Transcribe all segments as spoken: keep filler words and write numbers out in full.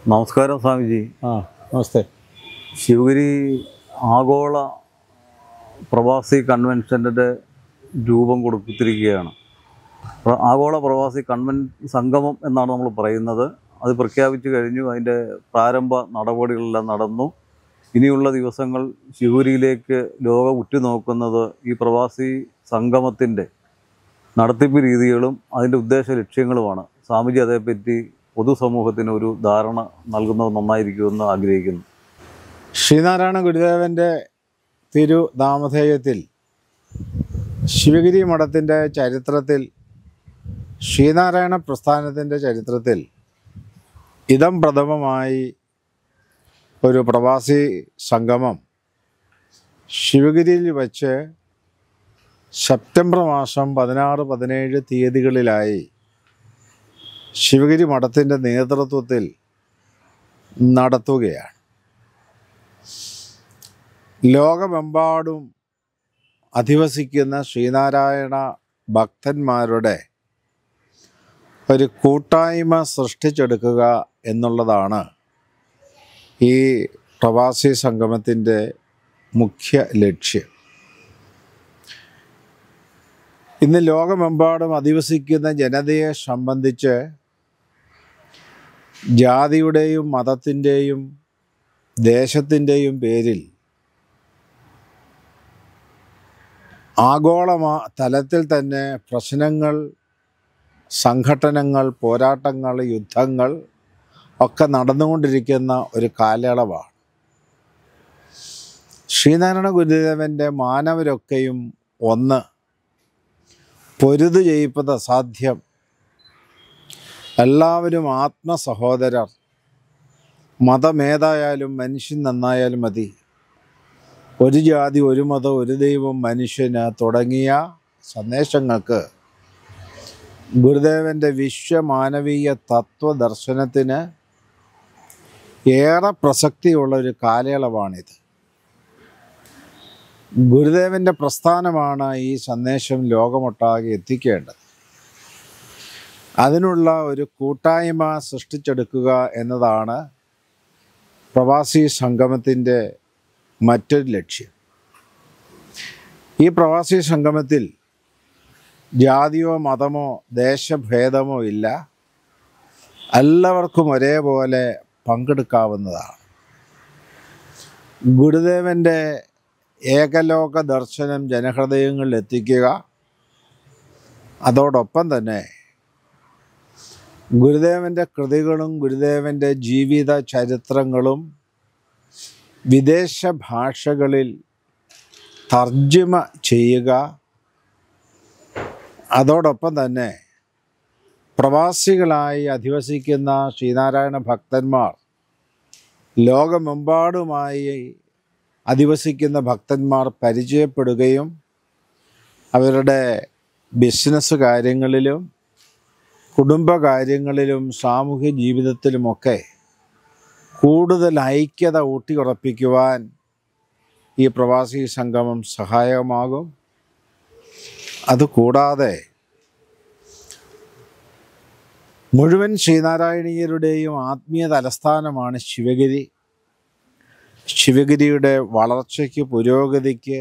നമസ്കാരം സ്വാമിജി. ആ നമസ്തേ. ശിവഗിരി ആഗോള പ്രവാസി കൺവെൻഷൻ്റെ രൂപം കൊടുത്തിരിക്കുകയാണ്. ആഗോള പ്രവാസി കൺവെൻ സംഗമം എന്നാണ് നമ്മൾ പറയുന്നത്. അത് പ്രഖ്യാപിച്ചു കഴിഞ്ഞു. അതിൻ്റെ പ്രാരംഭ നടപടികളെല്ലാം നടന്നു. ഇനിയുള്ള ദിവസങ്ങൾ ശിവഗിരിയിലേക്ക് ലോകം ഉറ്റുനോക്കുന്നത് ഈ പ്രവാസി സംഗമത്തിൻ്റെ നടത്തിപ്പ് രീതികളും അതിൻ്റെ ഉദ്ദേശ ലക്ഷ്യങ്ങളുമാണ്. സ്വാമിജി അതേപ്പറ്റി പൊതുസമൂഹത്തിന് ഒരു ധാരണ നൽകുന്നത് നന്നായിരിക്കുമെന്ന് ആഗ്രഹിക്കുന്നു. ശ്രീനാരായണ ഗുരുദേവൻ്റെ തിരുനാമധേയത്തിൽ ശിവഗിരി മഠത്തിൻ്റെ ചരിത്രത്തിൽ, ശ്രീനാരായണ പ്രസ്ഥാനത്തിൻ്റെ ചരിത്രത്തിൽ ഇതം പ്രഥമമായി ഒരു പ്രവാസി സംഗമം ശിവഗിരിയിൽ വച്ച് സെപ്റ്റംബർ മാസം പതിനാറ് പതിനേഴ് തീയതികളിലായി ശിവഗിരി മഠത്തിൻ്റെ നേതൃത്വത്തിൽ നടത്തുകയാണ്. ലോകമെമ്പാടും അധിവസിക്കുന്ന ശ്രീനാരായണ ഭക്തന്മാരുടെ ഒരു കൂട്ടായ്മ സൃഷ്ടിച്ചെടുക്കുക എന്നുള്ളതാണ് ഈ പ്രവാസി സംഗമത്തിൻ്റെ മുഖ്യ ലക്ഷ്യം. ഇന്ന് ലോകമെമ്പാടും അധിവസിക്കുന്ന ജനതയെ സംബന്ധിച്ച് ജാതിയുടെയും മതത്തിൻ്റെയും ദേശത്തിൻ്റെയും പേരിൽ ആഗോള തലത്തിൽ തന്നെ പ്രശ്നങ്ങൾ, സംഘട്ടനങ്ങൾ, പോരാട്ടങ്ങൾ, യുദ്ധങ്ങൾ ഒക്കെ നടന്നുകൊണ്ടിരിക്കുന്ന ഒരു കാലയളവാണ്. ശ്രീനാരായണ ഗുരുദേവൻ്റെ മാനവരൊക്കെയും ഒന്ന് പൊരുതു ചെയ്യിപ്പത് അസാധ്യം, എല്ലാവരും ആത്മസഹോദരർ, മതമേതായാലും മനുഷ്യൻ നന്നായാലും മതി, ഒരു ജാതി ഒരു മതം ഒരു ദൈവം മനുഷ്യന് തുടങ്ങിയ സന്ദേശങ്ങൾക്ക് ഗുരുദേവൻ്റെ വിശ്വമാനവീയ തത്വദർശനത്തിന് ഏറെ പ്രസക്തിയുള്ളൊരു കാലയളവാണിത്. ഗുരുദേവൻ്റെ പ്രസ്ഥാനമാണ് ഈ സന്ദേശം ലോകമൊട്ടാകെ എത്തിക്കേണ്ടത്. അതിനുള്ള ഒരു കൂട്ടായ്മ സൃഷ്ടിച്ചെടുക്കുക എന്നതാണ് പ്രവാസി സംഗമത്തിൻ്റെ മറ്റൊരു ലക്ഷ്യം. ഈ പ്രവാസി സംഗമത്തിൽ ജാതിയോ മതമോ ദേശഭേദമോ ഇല്ല, എല്ലാവർക്കും ഒരേപോലെ പങ്കെടുക്കാവുന്നതാണ്. ഗുരുദേവൻ്റെ ഏകലോക ദർശനം ജനഹൃദയങ്ങളിൽ എത്തിക്കുക, അതോടൊപ്പം തന്നെ ഗുരുദേവൻ്റെ കൃതികളും ഗുരുദേവൻ്റെ ജീവിത ചരിത്രങ്ങളും വിദേശ ഭാഷകളിൽ തർജ്ജിമ ചെയ്യുക, അതോടൊപ്പം തന്നെ പ്രവാസികളായി അധിവസിക്കുന്ന ശ്രീനാരായണ ഭക്തന്മാർ, ലോകമെമ്പാടുമായി അധിവസിക്കുന്ന ഭക്തന്മാർ പരിചയപ്പെടുകയും അവരുടെ ബിസിനസ് കാര്യങ്ങളിലും കുടുംബകാര്യങ്ങളിലും സാമൂഹ്യ ജീവിതത്തിലുമൊക്കെ കൂടുതൽ ഐക്യത ഊട്ടിയുറപ്പിക്കുവാൻ ഈ പ്രവാസി സംഗമം സഹായകമാകും. അതുകൂടാതെ മുഴുവൻ ശ്രീനാരായണീയരുടെയും ആത്മീയ തലസ്ഥാനമാണ് ശിവഗിരി. ശിവഗിരിയുടെ വളർച്ചയ്ക്ക്, പുരോഗതിക്ക്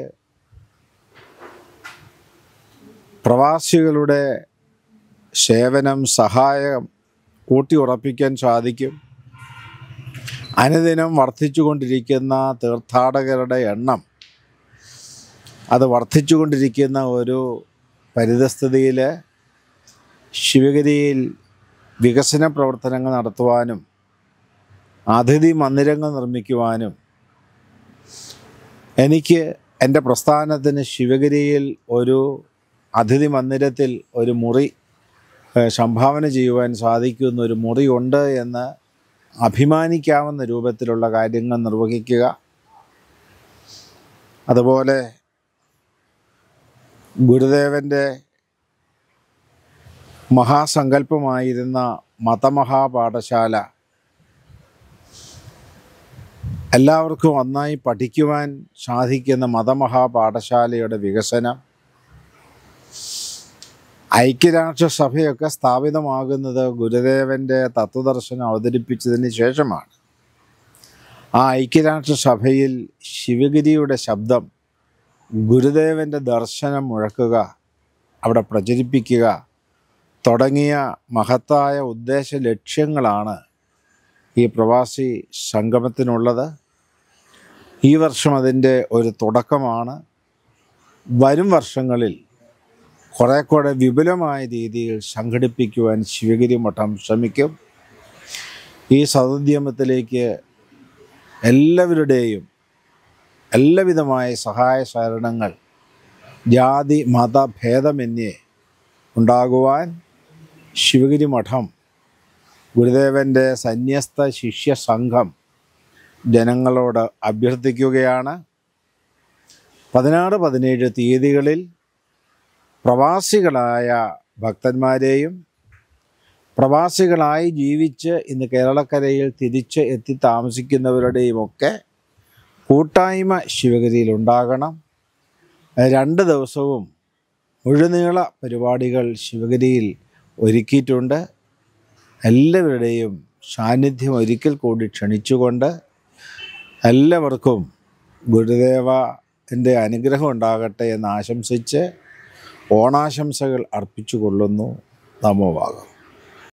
പ്രവാസികളുടെ സേവനം, സഹായം ഊട്ടിയുറപ്പിക്കാൻ സാധിക്കും. അനുദിനം വർദ്ധിച്ചുകൊണ്ടിരിക്കുന്ന തീർത്ഥാടകരുടെ എണ്ണം, അത് വർദ്ധിച്ചുകൊണ്ടിരിക്കുന്ന ഒരു പരിതസ്ഥിതിയിൽ ശിവഗിരിയിൽ വികസന പ്രവർത്തനങ്ങൾ നടത്തുവാനും അതിഥി മന്ദിരങ്ങൾ നിർമ്മിക്കുവാനും എനിക്ക് എൻ്റെ പ്രസ്ഥാനത്തിന് ശിവഗിരിയിൽ ഒരു അതിഥി മന്ദിരത്തിൽ ഒരു മുറി സംഭാവന ചെയ്യുവാൻ സാധിക്കുന്ന ഒരു മുറിയുണ്ട് എന്ന് അഭിമാനിക്കാവുന്ന രൂപത്തിലുള്ള കാര്യങ്ങൾ നിർവഹിക്കുക. അതുപോലെ ഗുരുദേവൻ്റെ മഹാസങ്കല്പമായിരുന്ന മതമഹാപാഠശാല എല്ലാവർക്കും ഒന്നായി പഠിക്കുവാൻ സാധിക്കുന്ന മതമഹാപാഠശാലയുടെ വികസനം, ഐക്യരാഷ്ട്രസഭയൊക്കെ സ്ഥാപിതമാകുന്നത് ഗുരുദേവൻ്റെ തത്വദർശനം അവതരിപ്പിച്ചതിന് ശേഷമാണ്. ആ ഐക്യരാഷ്ട്രസഭയിൽ ശിവഗിരിയുടെ ശബ്ദം, ഗുരുദേവൻ്റെ ദർശനം മുഴക്കുക, അവിടെ പ്രചരിപ്പിക്കുക തുടങ്ങിയ മഹത്തായ ഉദ്ദേശ ലക്ഷ്യങ്ങളാണ് ഈ പ്രവാസി സംഗമത്തിനുള്ളത്. ഈ വർഷം അതിൻ്റെ ഒരു തുടക്കമാണ്. വരും വർഷങ്ങളിൽ കുറേ കൂടെ വിപുലമായ രീതിയിൽ സംഘടിപ്പിക്കുവാൻ ശിവഗിരി മഠം ശ്രമിക്കും. ഈ സതുദ്യമത്തിലേക്ക് എല്ലാവരുടെയും എല്ലാവിധമായ സഹായ സഹകരണങ്ങൾ ജാതി മത ഭേദമന്യേ ഉണ്ടാകുവാൻ ശിവഗിരി മഠം, ഗുരുദേവൻ്റെ സന്യസ്ത ശിഷ്യ സംഘം ജനങ്ങളോട് അഭ്യർത്ഥിക്കുകയാണ്. പതിനാറ് പതിനേഴ് തീയതികളിൽ പ്രവാസികളായ ഭക്തന്മാരെയും പ്രവാസികളായി ജീവിച്ച് ഇന്ന് കേരളക്കരയിൽ തിരിച്ച് എത്തി താമസിക്കുന്നവരുടെയുമൊക്കെ കൂട്ടായ്മ ശിവഗിരിയിൽ ഉണ്ടാകണം. രണ്ട് ദിവസവും മുഴുനീള പരിപാടികൾ ശിവഗിരിയിൽ ഒരുക്കിയിട്ടുണ്ട്. എല്ലാവരുടെയും സാന്നിധ്യം ഒരിക്കൽ കൂടി ക്ഷണിച്ചുകൊണ്ട് എല്ലാവർക്കും ഗുരുദേവൻ്റെ അനുഗ്രഹം ഉണ്ടാകട്ടെ എന്ന് ആശംസിച്ച് ഓണാശംസകൾ അർപ്പിച്ചു കൊള്ളുന്നു. നമോ വാഗം.